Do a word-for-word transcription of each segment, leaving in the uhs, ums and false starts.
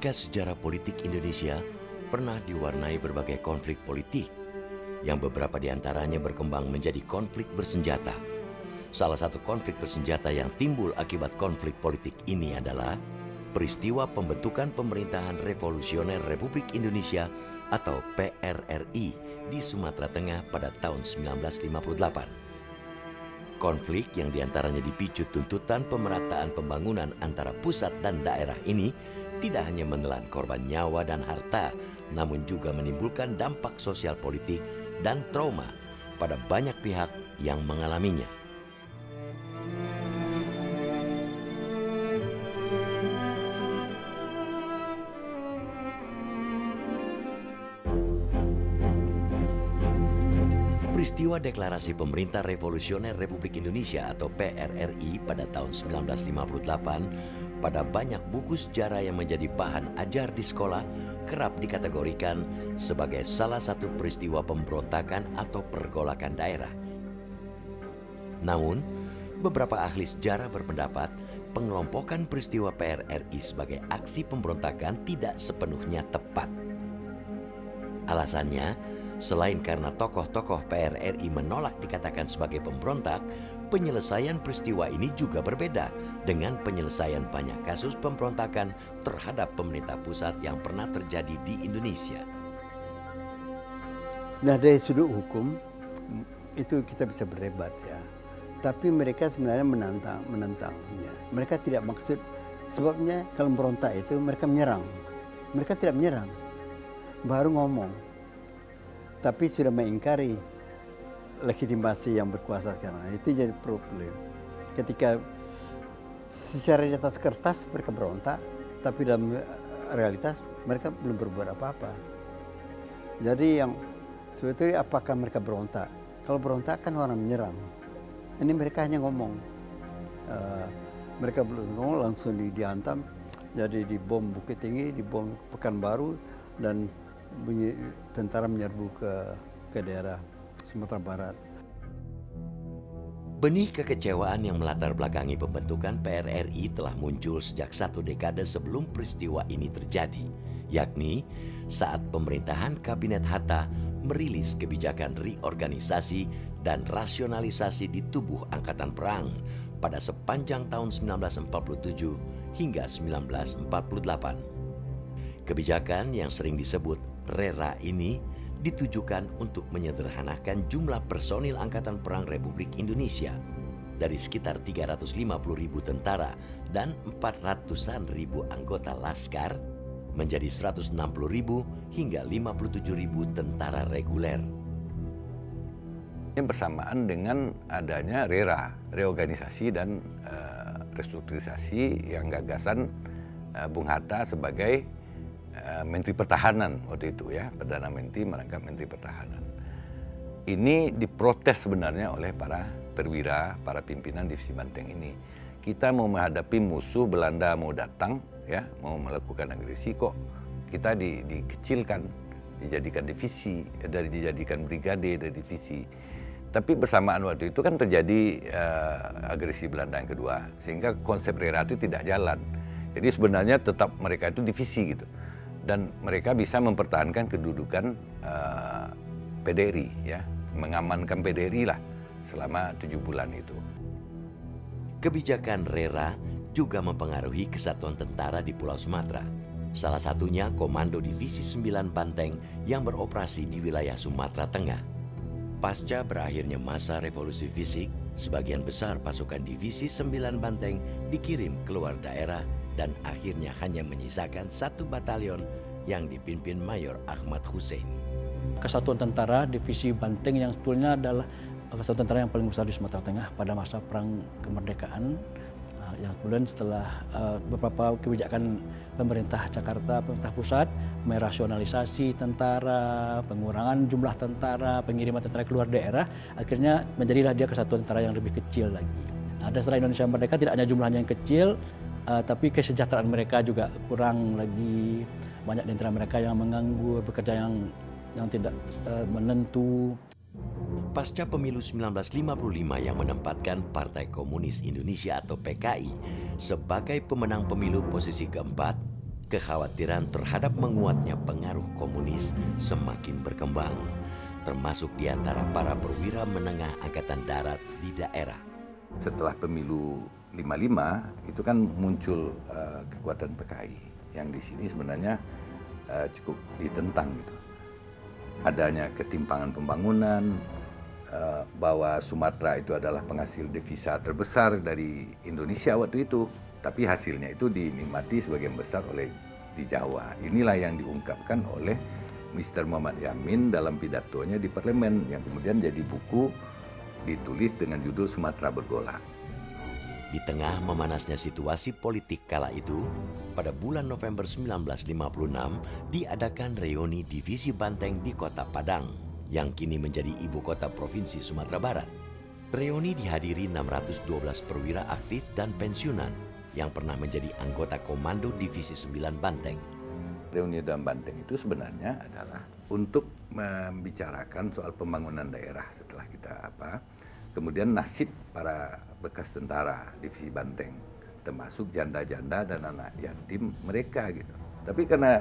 Berkas sejarah politik Indonesia pernah diwarnai berbagai konflik politik, yang beberapa di antaranya berkembang menjadi konflik bersenjata. Salah satu konflik bersenjata yang timbul akibat konflik politik ini adalah peristiwa pembentukan Pemerintahan Revolusioner Republik Indonesia atau P R R I di Sumatera Tengah pada tahun seribu sembilan ratus lima puluh delapan. Konflik yang diantaranya dipicu tuntutan pemerataan pembangunan antara pusat dan daerah ini tidak hanya menelan korban nyawa dan harta, namun juga menimbulkan dampak sosial politik dan trauma pada banyak pihak yang mengalaminya. Peristiwa Deklarasi Pemerintah Revolusioner Republik Indonesia atau P R R I pada tahun seribu sembilan ratus lima puluh delapan pada banyak buku sejarah yang menjadi bahan ajar di sekolah kerap dikategorikan sebagai salah satu peristiwa pemberontakan atau pergolakan daerah. Namun, beberapa ahli sejarah berpendapat pengelompokan peristiwa P R R I sebagai aksi pemberontakan tidak sepenuhnya tepat. Alasannya, selain karena tokoh-tokoh P R R I menolak dikatakan sebagai pemberontak, penyelesaian peristiwa ini juga berbeda dengan penyelesaian banyak kasus pemberontakan terhadap pemerintah pusat yang pernah terjadi di Indonesia. Nah, dari sudut hukum itu kita bisa berdebat ya. Tapi mereka sebenarnya menantang, menentangnya. Mereka tidak maksud, sebabnya kalau memberontak itu mereka menyerang. Mereka tidak menyerang, baru ngomong. Tapi sudah mengingkari legitimasi yang berkuasa sekarang. Itu jadi problem. Ketika secara di atas kertas mereka berontak, tapi dalam realitas mereka belum berbuat apa-apa. Jadi yang sebetulnya apakah mereka berontak? Kalau berontak kan orang menyerang. Ini mereka hanya ngomong. Uh, mereka belum ngomong, langsung di, dihantam. Jadi di bom Bukit Tinggi, di bom Pekanbaru, dan bunyi tentara menyerbu ke ke daerah Sumatera Barat. Benih kekecewaan yang melatar belakangi pembentukan P R R I telah muncul sejak satu dekade sebelum peristiwa ini terjadi, yakni saat pemerintahan Kabinet Hatta merilis kebijakan reorganisasi dan rasionalisasi di tubuh Angkatan Perang pada sepanjang tahun seribu sembilan ratus empat puluh tujuh hingga seribu sembilan ratus empat puluh delapan. Kebijakan yang sering disebut RERA ini ditujukan untuk menyederhanakan jumlah personil Angkatan Perang Republik Indonesia dari sekitar tiga ratus lima puluh ribu tentara dan empat ratusan ribu anggota Laskar menjadi seratus enam puluh ribu hingga lima puluh tujuh ribu tentara reguler. Ini bersamaan dengan adanya RERA, reorganisasi dan uh, restrukturisasi yang gagasan uh, Bung Hatta sebagai Menteri Pertahanan waktu itu ya, Perdana Menteri merangkap Menteri Pertahanan. Ini diprotes sebenarnya oleh para perwira, para pimpinan divisi Banteng ini. Kita mau menghadapi musuh, Belanda mau datang ya, mau melakukan agresi, kok kita di, dikecilkan, dijadikan divisi, dari dijadikan brigade dari divisi. Tapi bersamaan waktu itu kan terjadi uh, agresi Belanda yang kedua, sehingga konsep RERA itu tidak jalan. Jadi sebenarnya tetap mereka itu divisi gitu. Dan mereka bisa mempertahankan kedudukan uh, P D R I, ya, mengamankan P D R I lah selama tujuh bulan itu. Kebijakan RERA juga mempengaruhi kesatuan tentara di Pulau Sumatera. Salah satunya Komando Divisi sembilan Banteng yang beroperasi di wilayah Sumatera Tengah. Pasca berakhirnya masa revolusi fisik, sebagian besar pasukan Divisi sembilan Banteng dikirim keluar daerah dan akhirnya hanya menyisakan satu batalion yang dipimpin Mayor Ahmad Hussein. Kesatuan Tentara Divisi Banteng yang sebetulnya adalah kesatuan tentara yang paling besar di Sumatera Tengah pada masa Perang Kemerdekaan, yang kemudian setelah uh, beberapa kebijakan pemerintah Jakarta, pemerintah pusat, merasionalisasi tentara, pengurangan jumlah tentara, pengiriman tentara keluar daerah, akhirnya menjadilah dia kesatuan tentara yang lebih kecil lagi. Nah, dan setelah Indonesia merdeka tidak hanya jumlahnya yang kecil, Uh, tapi kesejahteraan mereka juga kurang lagi. Banyak di antara mereka yang menganggur, bekerja yang yang tidak uh, menentu. Pasca pemilu seribu sembilan ratus lima puluh lima yang menempatkan Partai Komunis Indonesia atau P K I sebagai pemenang pemilu posisi keempat, kekhawatiran terhadap menguatnya pengaruh komunis semakin berkembang, termasuk di antara para perwira menengah Angkatan Darat di daerah. Setelah pemilu lima puluh lima itu kan muncul uh, kekuatan P K I yang di sini sebenarnya uh, cukup ditentang gitu. Adanya ketimpangan pembangunan, uh, bahwa Sumatera itu adalah penghasil devisa terbesar dari Indonesia waktu itu, tapi hasilnya itu dinikmati sebagian besar oleh di Jawa. Inilah yang diungkapkan oleh Mister Muhammad Yamin dalam pidatonya di parlemen yang kemudian jadi buku ditulis dengan judul Sumatera Bergolak. Di tengah memanasnya situasi politik kala itu, pada bulan November seribu sembilan ratus lima puluh enam diadakan reuni Divisi Banteng di Kota Padang, yang kini menjadi ibu kota Provinsi Sumatera Barat. Reuni dihadiri enam ratus dua belas perwira aktif dan pensiunan yang pernah menjadi anggota Komando Divisi sembilan Banteng. Reuni dan Banteng itu sebenarnya adalah untuk membicarakan soal pembangunan daerah setelah kita apa, kemudian nasib para bekas tentara Divisi Banteng, termasuk janda-janda dan anak yatim mereka gitu. Tapi karena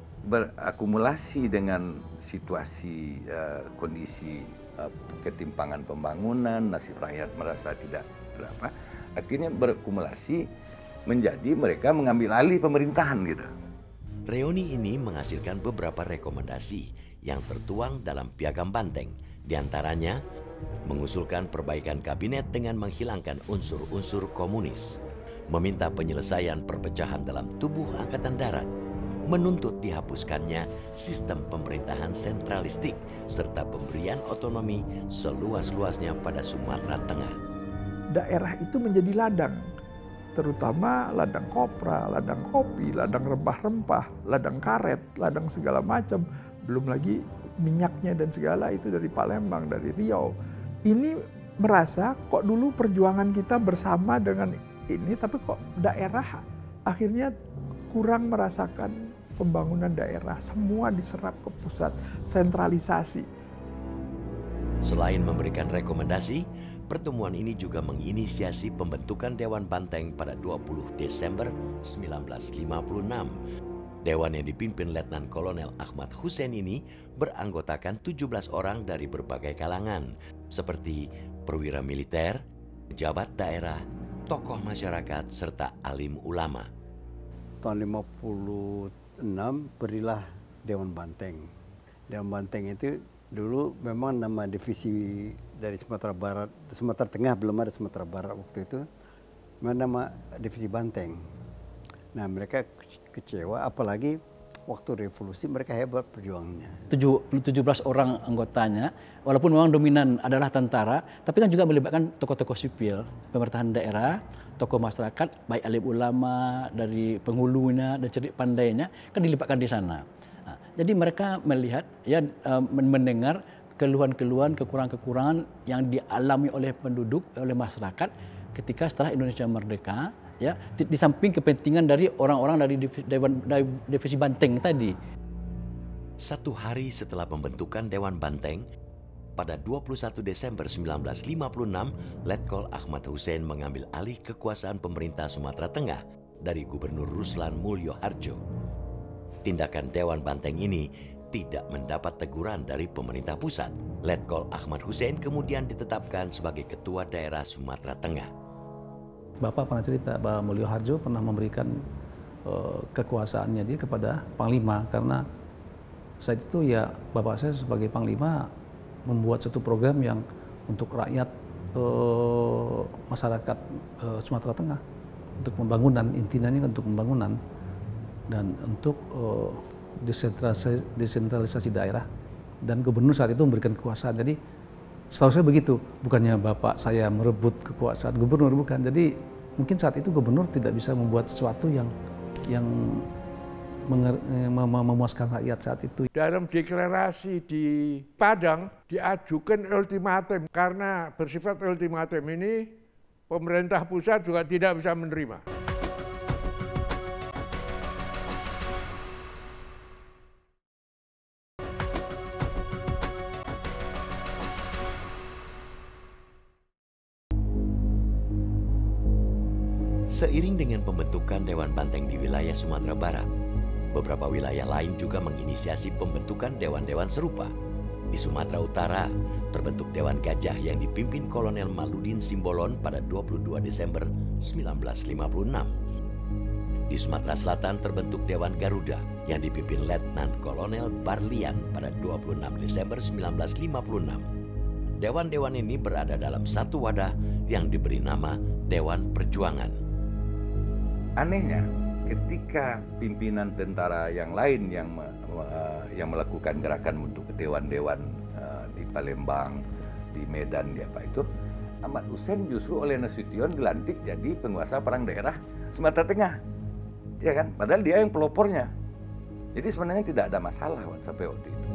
berakumulasi dengan situasi uh, kondisi uh, ketimpangan pembangunan, nasib rakyat merasa tidak berapa, akhirnya berakumulasi menjadi mereka mengambil alih pemerintahan gitu. Reuni ini menghasilkan beberapa rekomendasi yang tertuang dalam Piagam Banteng. Di antaranya, mengusulkan perbaikan kabinet dengan menghilangkan unsur-unsur komunis, meminta penyelesaian perpecahan dalam tubuh Angkatan Darat, menuntut dihapuskannya sistem pemerintahan sentralistik, serta pemberian otonomi seluas-luasnya pada Sumatera Tengah. Daerah itu menjadi ladang, terutama ladang kopra, ladang kopi, ladang rempah-rempah, ladang karet, ladang segala macam. Belum lagi minyaknya dan segala itu dari Palembang, dari Riau. Ini merasa kok dulu perjuangan kita bersama dengan ini, tapi kok daerah akhirnya kurang merasakan pembangunan daerah. Semua diserap ke pusat, sentralisasi. Selain memberikan rekomendasi, pertemuan ini juga menginisiasi pembentukan Dewan Banteng pada dua puluh Desember seribu sembilan ratus lima puluh enam. Dewan yang dipimpin Letnan Kolonel Ahmad Hussein ini beranggotakan tujuh belas orang dari berbagai kalangan, seperti perwira militer, pejabat daerah, tokoh masyarakat, serta alim ulama. Tahun lima puluh enam berilah Dewan Banteng. Dewan Banteng itu dulu memang nama divisi dari Sumatera Barat, Sumatera Tengah, belum ada Sumatera Barat waktu itu, nama divisi Banteng. Nah, mereka kecewa, apalagi waktu revolusi mereka hebat perjuangannya. tujuh belas orang anggotanya, walaupun memang dominan adalah tentara, tapi kan juga melibatkan tokoh-tokoh sipil, pemerintahan daerah, tokoh masyarakat, baik alim ulama, dari penghulunya dan cerdik pandainya, kan dilibatkan di sana. Nah, jadi mereka melihat, ya mendengar keluhan-keluhan, kekurangan-kekurangan yang dialami oleh penduduk, oleh masyarakat ketika setelah Indonesia merdeka, ya, di, di samping kepentingan dari orang-orang dari Dewan Divisi Banteng tadi. Satu hari setelah pembentukan Dewan Banteng, pada dua puluh satu Desember seribu sembilan ratus lima puluh enam, Letkol Ahmad Hussein mengambil alih kekuasaan pemerintah Sumatera Tengah dari Gubernur Ruslan Mulyo Harjo. Tindakan Dewan Banteng ini tidak mendapat teguran dari pemerintah pusat. Letkol Ahmad Hussein kemudian ditetapkan sebagai Ketua Daerah Sumatera Tengah. Bapak pernah cerita bahwa Mulyo Harjo pernah memberikan uh, kekuasaannya dia kepada Panglima, karena saat itu ya Bapak saya sebagai Panglima membuat satu program yang untuk rakyat uh, masyarakat uh, Sumatera Tengah, untuk pembangunan, intinya ini untuk pembangunan dan untuk uh, desentralisasi, desentralisasi daerah, dan gubernur saat itu memberikan kekuasaan. Jadi setahu saya begitu, bukannya Bapak saya merebut kekuasaan gubernur, bukan. Jadi mungkin saat itu gubernur tidak bisa membuat sesuatu yang yang menger, mem, memuaskan rakyat saat itu. Dalam deklarasi di Padang diajukan ultimatum, karena bersifat ultimatum ini pemerintah pusat juga tidak bisa menerima. Seiring dengan pembentukan Dewan Banteng di wilayah Sumatera Barat, Beberapa wilayah lain juga menginisiasi pembentukan dewan-dewan serupa. Di Sumatera Utara, terbentuk Dewan Gajah yang dipimpin Kolonel Maludin Simbolon pada dua puluh dua Desember seribu sembilan ratus lima puluh enam. Di Sumatera Selatan terbentuk Dewan Garuda yang dipimpin Letnan Kolonel Barlian pada dua puluh enam Desember seribu sembilan ratus lima puluh enam. Dewan-dewan ini berada dalam satu wadah yang diberi nama Dewan Perjuangan. Anehnya, ketika pimpinan tentara yang lain yang me, uh, yang melakukan gerakan untuk dewan-dewan uh, di Palembang, di Medan, di apa itu, Ahmad Hussein justru oleh Nasution dilantik jadi penguasa perang daerah Sumatera Tengah. Ya kan? Padahal dia yang pelopornya. Jadi sebenarnya tidak ada masalah sampai waktu itu.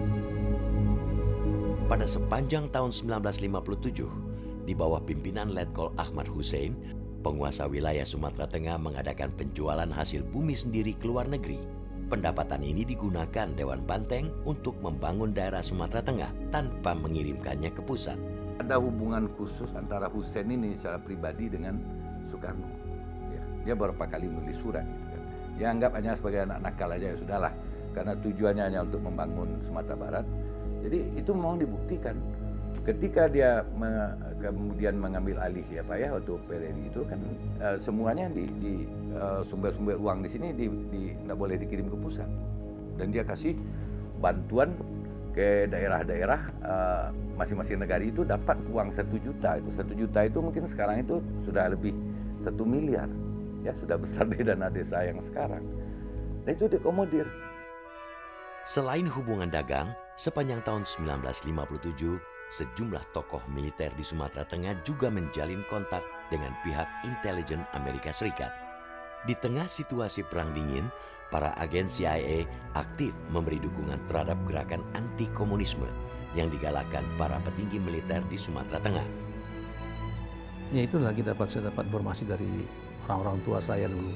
Pada sepanjang tahun seribu sembilan ratus lima puluh tujuh, di bawah pimpinan Letkol Ahmad Hussein, penguasa wilayah Sumatera Tengah mengadakan penjualan hasil bumi sendiri ke luar negeri. Pendapatan ini digunakan Dewan Banteng untuk membangun daerah Sumatera Tengah tanpa mengirimkannya ke pusat. Ada hubungan khusus antara Hussein ini secara pribadi dengan Soekarno. Ya, dia beberapa kali menulis surat. Gitu kan. Dia anggap hanya sebagai anak nakal aja, ya sudahlah. Karena tujuannya hanya untuk membangun Sumatera Barat. Jadi itu memang dibuktikan. Ketika dia me, kemudian mengambil alih ya Pak ya untuk P R R I itu kan uh, semuanya di, di uh, sumber-sumber uang di sini di, di, nggak boleh dikirim ke pusat, dan dia kasih bantuan ke daerah-daerah uh, masing-masing negara itu dapat uang satu juta itu satu juta itu mungkin sekarang itu sudah lebih satu miliar ya, sudah besar dari dana desa yang sekarang, dan itu dikomodir. Selain hubungan dagang, sepanjang tahun seribu sembilan ratus lima puluh tujuh sejumlah tokoh militer di Sumatera Tengah juga menjalin kontak dengan pihak intelijen Amerika Serikat. Di tengah situasi perang dingin, para agen C I A aktif memberi dukungan terhadap gerakan anti-komunisme yang digalakkan para petinggi militer di Sumatera Tengah. Ya itulah kita dapat saya dapat informasi dari orang-orang tua saya dulu.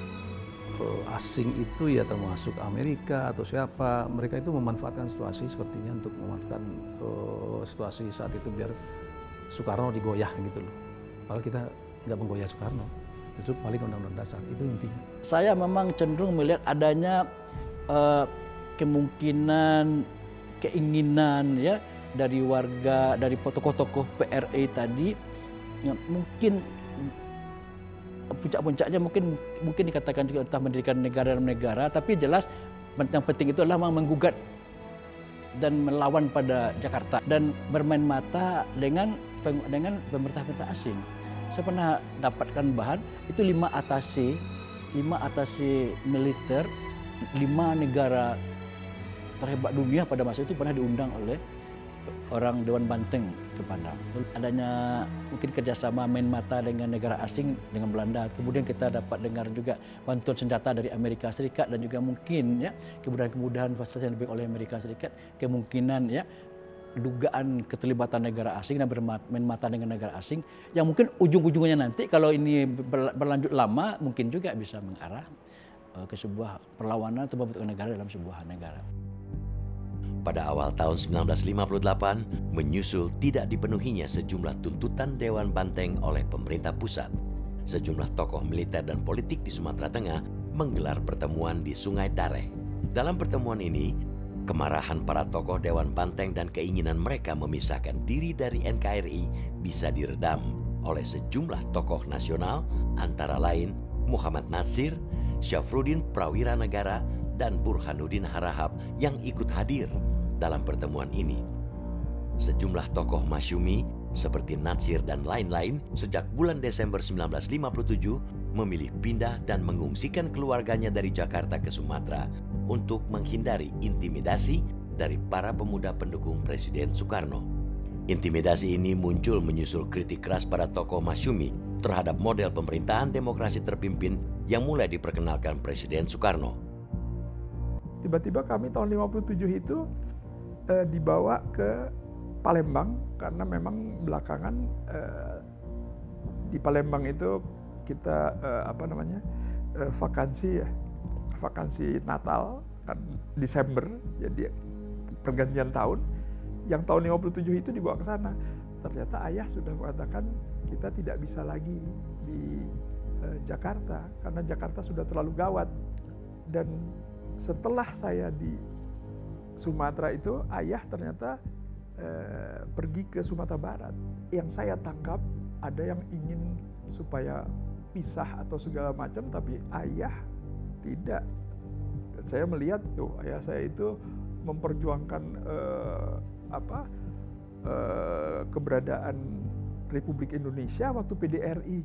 Asing itu ya termasuk Amerika atau siapa, mereka itu memanfaatkan situasi sepertinya untuk memanfaatkan uh, situasi saat itu biar Soekarno digoyah gitu loh. Padahal kita nggak menggoyah Soekarno, itu paling undang-undang dasar, itu intinya. Saya memang cenderung melihat adanya uh, kemungkinan, keinginan ya dari warga, dari tokoh-tokoh P R I tadi, yang mungkin puncak-puncaknya mungkin mungkin dikatakan juga entah mendirikan negara-negara, tapi jelas yang penting itu adalah menggugat dan melawan pada Jakarta dan bermain mata dengan dengan pemerintah-pemerintah asing. Saya pernah dapatkan bahan itu lima atase, lima atase militer, lima negara terhebat dunia pada masa itu pernah diundang oleh orang Dewan Banteng ke Padang. Adanya mungkin kerjasama main mata dengan negara asing, dengan Belanda. Kemudian kita dapat dengar juga bantuan senjata dari Amerika Serikat dan juga mungkin ya kemudahan-kemudahan fasilitas yang diberikan oleh Amerika Serikat. Kemungkinan ya dugaan keterlibatan negara asing dan bermain mata dengan negara asing yang mungkin ujung-ujungnya nanti kalau ini berlanjut lama mungkin juga bisa mengarah ke sebuah perlawanan atau pembentukan negara dalam sebuah negara. Pada awal tahun seribu sembilan ratus lima puluh delapan, menyusul tidak dipenuhinya sejumlah tuntutan Dewan Banteng oleh pemerintah pusat. Sejumlah tokoh militer dan politik di Sumatera Tengah menggelar pertemuan di Sungai Dareh. Dalam pertemuan ini, kemarahan para tokoh Dewan Banteng dan keinginan mereka memisahkan diri dari N K R I bisa diredam oleh sejumlah tokoh nasional, antara lain Muhammad Natsir, Syafruddin Prawira Negara, dan Burhanuddin Harahap yang ikut hadir dalam pertemuan ini. Sejumlah tokoh masyumi seperti Natsir dan lain-lain sejak bulan Desember seribu sembilan ratus lima puluh tujuh memilih pindah dan mengungsikan keluarganya dari Jakarta ke Sumatera untuk menghindari intimidasi dari para pemuda pendukung Presiden Soekarno. Intimidasi ini muncul menyusul kritik keras para tokoh masyumi terhadap model pemerintahan demokrasi terpimpin yang mulai diperkenalkan Presiden Soekarno. Tiba-tiba kami tahun lima puluh tujuh itu eh, dibawa ke Palembang karena memang belakangan eh, di Palembang itu kita eh, apa namanya eh, vakansi ya, vakansi Natal kan Desember, jadi pergantian tahun. Yang tahun lima puluh tujuh itu dibawa ke sana. Ternyata ayah sudah mengatakan kita tidak bisa lagi di eh, Jakarta karena Jakarta sudah terlalu gawat. Dan setelah saya di Sumatera itu, ayah ternyata eh, pergi ke Sumatera Barat. Yang saya tangkap ada yang ingin supaya pisah atau segala macam, tapi ayah tidak. Dan saya melihat, oh, ayah saya itu memperjuangkan eh, apa eh, keberadaan Republik Indonesia waktu P D R I.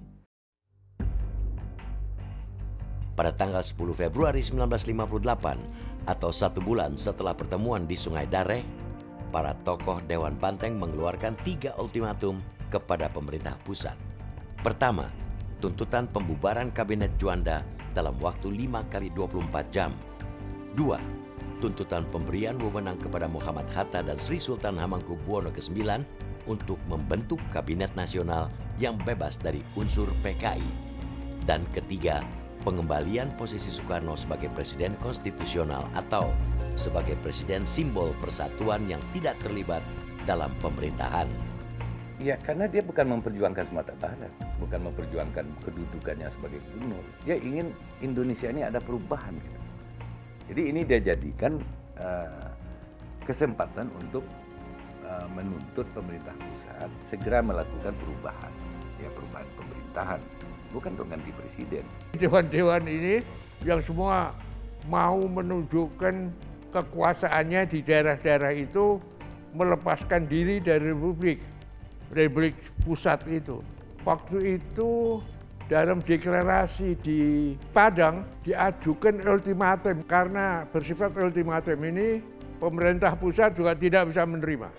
Pada tanggal sepuluh Februari seribu sembilan ratus lima puluh delapan atau satu bulan setelah pertemuan di Sungai Dareh, para tokoh Dewan Banteng mengeluarkan tiga ultimatum kepada pemerintah pusat. Pertama, tuntutan pembubaran Kabinet Juanda dalam waktu lima kali dua puluh empat jam. Dua, tuntutan pemberian wewenang kepada Muhammad Hatta dan Sri Sultan Hamengkubuwono kesembilan untuk membentuk Kabinet Nasional yang bebas dari unsur P K I. Dan ketiga, pengembalian posisi Soekarno sebagai presiden konstitusional atau sebagai presiden simbol persatuan yang tidak terlibat dalam pemerintahan. Ya, karena dia bukan memperjuangkan Sumatera Barat, bukan memperjuangkan kedudukannya sebagai gubernur. Dia ingin Indonesia ini ada perubahan. Gitu. Jadi ini dia jadikan uh, kesempatan untuk uh, menuntut pemerintah pusat segera melakukan perubahan, ya perubahan pemerintahan. Bukan untuk ganti presiden. Dewan-dewan ini yang semua mau menunjukkan kekuasaannya di daerah-daerah itu melepaskan diri dari Republik, Republik Pusat itu. Waktu itu dalam deklarasi di Padang diajukan ultimatum karena bersifat ultimatum ini pemerintah pusat juga tidak bisa menerima.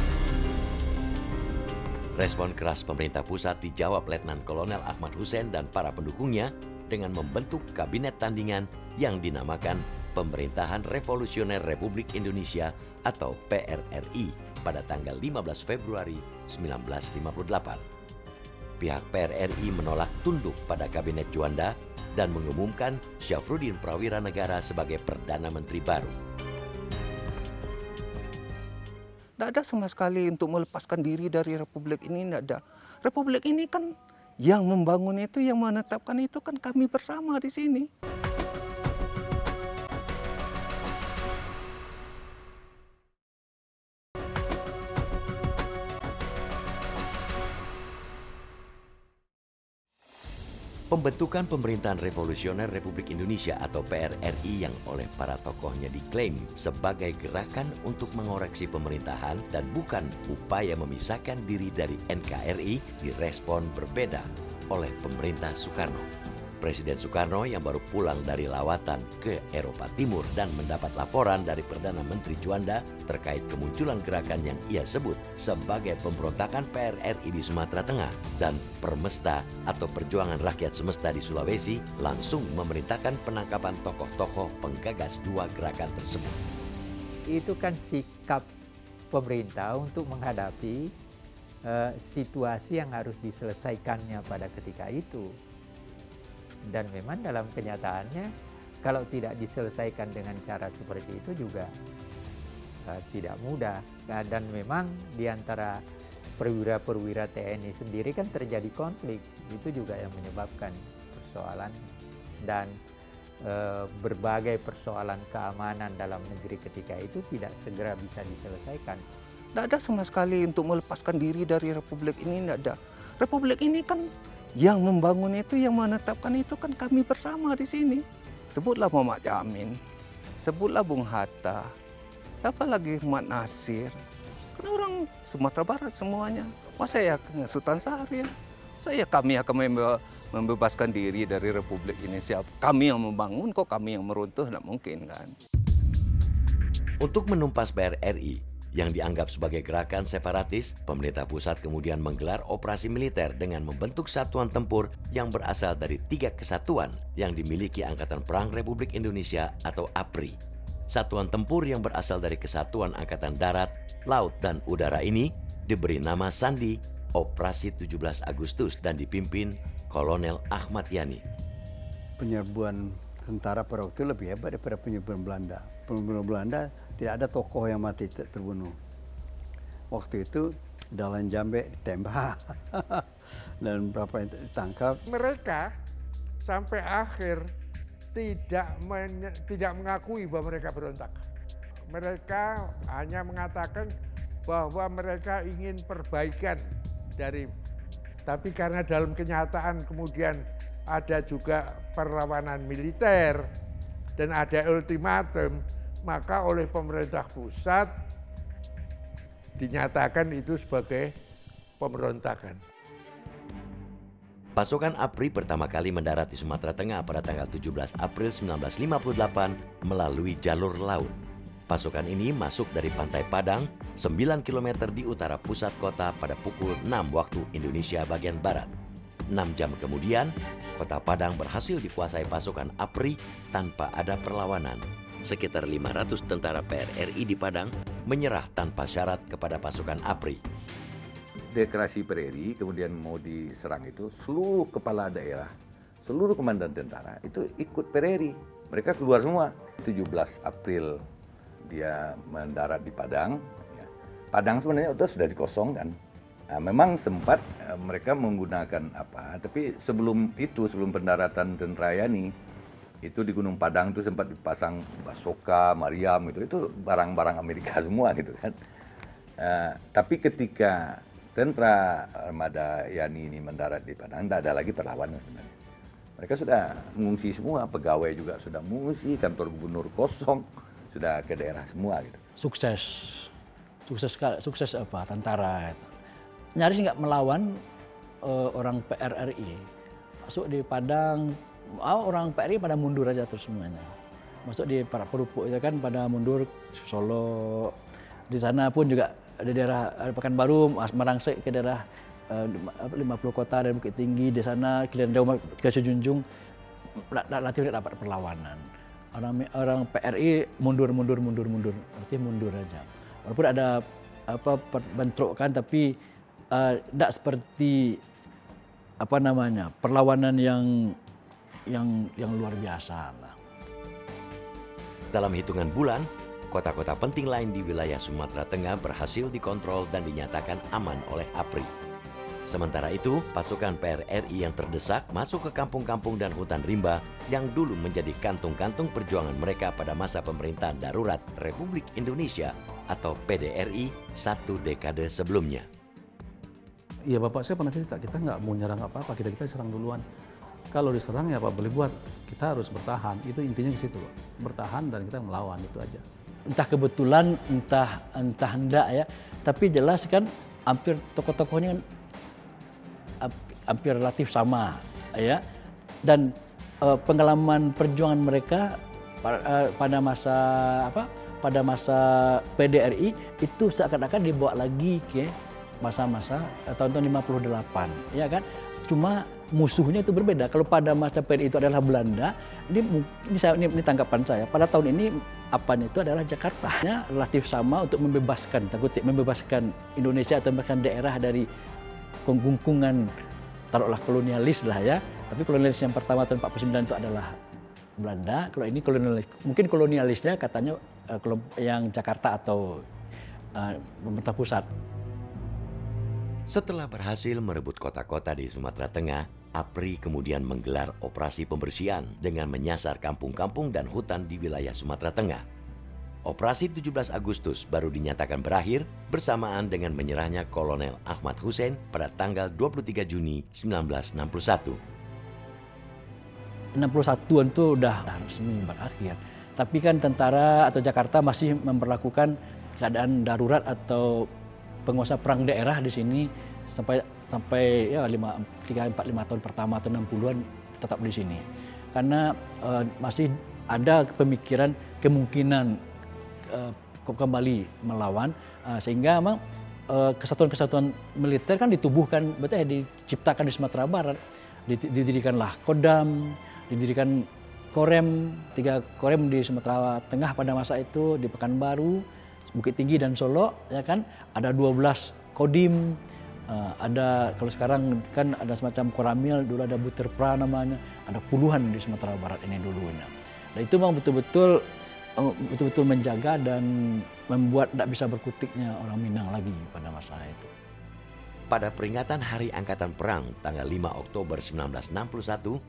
Respon keras pemerintah pusat dijawab Letnan Kolonel Ahmad Hussein dan para pendukungnya dengan membentuk kabinet tandingan yang dinamakan Pemerintahan Revolusioner Republik Indonesia atau P R R I pada tanggal lima belas Februari seribu sembilan ratus lima puluh delapan. Pihak P R R I menolak tunduk pada Kabinet Juanda dan mengumumkan Syafruddin Prawira Negara sebagai Perdana Menteri baru. Tidak ada sama sekali untuk melepaskan diri dari Republik ini, tidak ada. Republik ini kan yang membangun itu, yang menetapkan itu kan kami bersama di sini. Pembentukan Pemerintahan Revolusioner Republik Indonesia atau P R R I yang oleh para tokohnya diklaim sebagai gerakan untuk mengoreksi pemerintahan dan bukan upaya memisahkan diri dari N K R I direspon berbeda oleh pemerintah Soekarno. Presiden Soekarno yang baru pulang dari lawatan ke Eropa Timur dan mendapat laporan dari Perdana Menteri Juanda terkait kemunculan gerakan yang ia sebut sebagai pemberontakan P R R I di Sumatera Tengah dan Permesta atau Perjuangan Rakyat Semesta di Sulawesi langsung memerintahkan penangkapan tokoh-tokoh penggagas dua gerakan tersebut. Itu kan sikap pemerintah untuk menghadapi uh, situasi yang harus diselesaikannya pada ketika itu. Dan memang dalam kenyataannya kalau tidak diselesaikan dengan cara seperti itu juga uh, tidak mudah. Uh, dan memang di antara perwira-perwira T N I sendiri kan terjadi konflik. Itu juga yang menyebabkan persoalan. Dan uh, berbagai persoalan keamanan dalam negeri ketika itu tidak segera bisa diselesaikan. Tidak ada sama sekali untuk melepaskan diri dari Republik ini, tidak ada. Republik ini kan yang membangun itu, yang menetapkan itu kan kami bersama di sini. Sebutlah Muhammad Yamin, sebutlah Bung Hatta, apalagi Muhammad Nasir. Kan orang Sumatera Barat semuanya. Masa ya Sultan Syahrir? Saya kami akan membe membebaskan diri dari Republik ini. Siapa? Kami yang membangun kok kami yang meruntuh? Tidak mungkin kan. Untuk menumpas P R R I yang dianggap sebagai gerakan separatis, pemerintah pusat kemudian menggelar operasi militer dengan membentuk satuan tempur yang berasal dari tiga kesatuan yang dimiliki Angkatan Perang Republik Indonesia atau A P R I. Satuan tempur yang berasal dari Kesatuan Angkatan Darat, Laut, dan Udara ini diberi nama Sandi Operasi tujuh belas Agustus dan dipimpin Kolonel Ahmad Yani. Penyerbuan tentara pada waktu itu lebih hebat daripada penyerbuan Belanda. Penyerbuan Belanda tidak ada tokoh yang mati ter terbunuh. Waktu itu Dahlan Jambe ditembak dan berapa yang ditangkap. Mereka sampai akhir tidak men, tidak mengakui bahwa mereka berontak. Mereka hanya mengatakan bahwa mereka ingin perbaikan dari, tapi karena dalam kenyataan kemudian ada juga perlawanan militer dan ada ultimatum, maka oleh pemerintah pusat dinyatakan itu sebagai pemberontakan. Pasukan A P R I pertama kali mendarat di Sumatera Tengah pada tanggal tujuh belas April seribu sembilan ratus lima puluh delapan melalui jalur laut. Pasukan ini masuk dari Pantai Padang, sembilan kilometer di utara pusat kota pada pukul enam waktu Indonesia bagian Barat. enam jam kemudian, kota Padang berhasil dikuasai pasukan A P R I tanpa ada perlawanan. Sekitar lima ratus tentara P R R I di Padang menyerah tanpa syarat kepada pasukan A P R I. Deklarasi P R R I kemudian mau diserang itu, seluruh kepala daerah, seluruh komandan tentara itu ikut P R R I. Mereka keluar semua. tujuh belas April dia mendarat di Padang. Ya. Padang sebenarnya itu sudah dikosongkan. Nah, memang sempat uh, mereka menggunakan apa, tapi sebelum itu, sebelum pendaratan tentara Yani, itu di Gunung Padang itu sempat dipasang Basoka, Mariam, itu itu barang-barang Amerika semua gitu kan. Uh, tapi ketika tentara armada Yani ini mendarat di Padang, tidak ada lagi perlawanan sebenarnya. Mereka sudah mengungsi semua, pegawai juga sudah mengungsi, kantor gubernur kosong, sudah ke daerah semua gitu. Sukses, sukses sukses apa tentara nyaris nggak melawan uh, orang P R R I. Masuk di Padang, oh, orang P R R I pada mundur aja terus semuanya. Masuk di para perupuk itu kan pada mundur Solo. Di sana pun juga di daerah Pekanbaru, merangsek ke daerah uh, lima puluh kota dan Bukit Tinggi. Di sana Kilian Jauh ke Sejunjung relatif tidak dapat perlawanan. Orang orang P R R I mundur mundur mundur mundur, berarti mundur aja. Walaupun ada apa bentrokan, tapi tidak uh, seperti apa namanya perlawanan yang yang yang luar biasa lah. Dalam hitungan bulan, kota-kota penting lain di wilayah Sumatera Tengah berhasil dikontrol dan dinyatakan aman oleh A P R I. Sementara itu, pasukan P R R I yang terdesak masuk ke kampung-kampung dan hutan rimba yang dulu menjadi kantung-kantung perjuangan mereka pada masa pemerintahan darurat Republik Indonesia atau P D R I satu dekade sebelumnya. Iya, Bapak saya pernah cerita, kita nggak mau nyerang apa-apa, kita kita serang duluan. Kalau diserang ya apa boleh buat, kita harus bertahan. Itu intinya ke situ, bertahan dan kita melawan, itu aja. Entah kebetulan, entah entah enggak ya, tapi jelas kan hampir tokoh-tokohnya kan hampir relatif sama ya, dan uh, pengalaman perjuangan mereka pada, pada masa apa pada masa P D R I itu seakan-akan dibawa lagi ke masa-masa tahun-tahun lima puluh delapan, ya kan? Cuma musuhnya itu berbeda. Kalau pada masa P D R I itu adalah Belanda, ini ini, saya, ini, ini tanggapan saya. Pada tahun ini apanya itu adalah Jakarta. Ya, relatif sama untuk membebaskan, takutnya membebaskan Indonesia atau bahkan daerah dari penggungkungan taruhlah kolonialis lah ya. Tapi kolonialis yang pertama tahun empat puluh sembilan itu adalah Belanda. Kalau ini kolonialis, mungkin kolonialisnya katanya uh, yang Jakarta atau uh, pemerintah pusat. Setelah berhasil merebut kota-kota di Sumatera Tengah, A P R I kemudian menggelar operasi pembersihan dengan menyasar kampung-kampung dan hutan di wilayah Sumatera Tengah. Operasi tujuh belas Agustus baru dinyatakan berakhir bersamaan dengan menyerahnya Kolonel Ahmad Hussein pada tanggal dua puluh tiga Juni seribu sembilan ratus enam puluh satu. enam puluh satuan itu udah resmi berakhir. Tapi kan tentara atau Jakarta masih memperlakukan keadaan darurat atau penguasa perang daerah di sini sampai sampai ya lima tiga empat lima tahun pertama atau enam puluhan tetap di sini. Karena uh, masih ada pemikiran kemungkinan uh, kembali melawan uh, sehingga memang uh, kesatuan-kesatuan militer kan ditubuhkan, betul ya, diciptakan di Sumatera Barat. Didirikanlah Kodam, didirikan Korem, tiga Korem di Sumatera Tengah pada masa itu, di Pekanbaru, Bukit Tinggi dan Solo, ya kan, ada dua belas Kodim, uh, ada kalau sekarang kan ada semacam Koramil, dulu ada Buterpra namanya, ada puluhan di Sumatera Barat ini dulunya. Dan itu memang betul-betul uh, betul-betul menjaga dan membuat tidak bisa berkutiknya orang Minang lagi pada masa itu. Pada peringatan Hari Angkatan Perang tanggal lima Oktober seribu sembilan ratus enam puluh satu,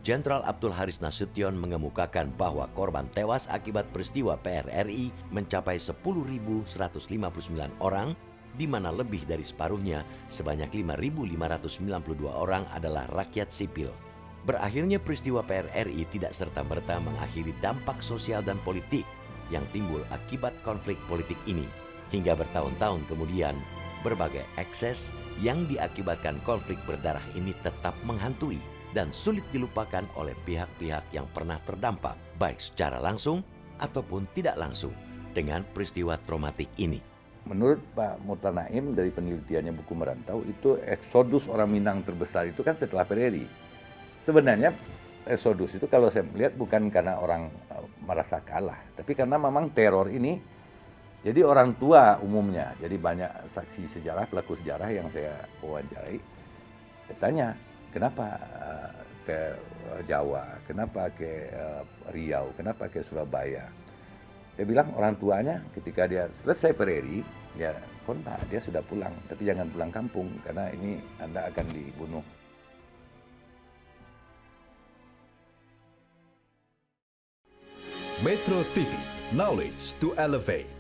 Jenderal Abdul Haris Nasution mengemukakan bahwa korban tewas akibat peristiwa P R R I mencapai sepuluh ribu seratus lima puluh sembilan orang, di mana lebih dari separuhnya sebanyak lima ribu lima ratus sembilan puluh dua orang adalah rakyat sipil. Berakhirnya peristiwa P R R I tidak serta-merta mengakhiri dampak sosial dan politik yang timbul akibat konflik politik ini. Hingga bertahun-tahun kemudian, berbagai ekses yang diakibatkan konflik berdarah ini tetap menghantui dan sulit dilupakan oleh pihak-pihak yang pernah terdampak, baik secara langsung ataupun tidak langsung dengan peristiwa traumatik ini. Menurut Pak Muhtar Naim dari penelitiannya Buku Merantau, itu eksodus orang Minang terbesar itu kan setelah P R R I. Sebenarnya eksodus itu kalau saya melihat bukan karena orang uh, merasa kalah, tapi karena memang teror ini, jadi orang tua umumnya, jadi banyak saksi sejarah, pelaku sejarah yang saya wawancarai, katanya, kenapa uh, ke Jawa, kenapa ke uh, Riau, kenapa ke Surabaya. Dia bilang orang tuanya ketika dia selesai P R R I, dia kontak, dia sudah pulang, tapi jangan pulang kampung karena ini Anda akan dibunuh. Metro T V, knowledge to elevate.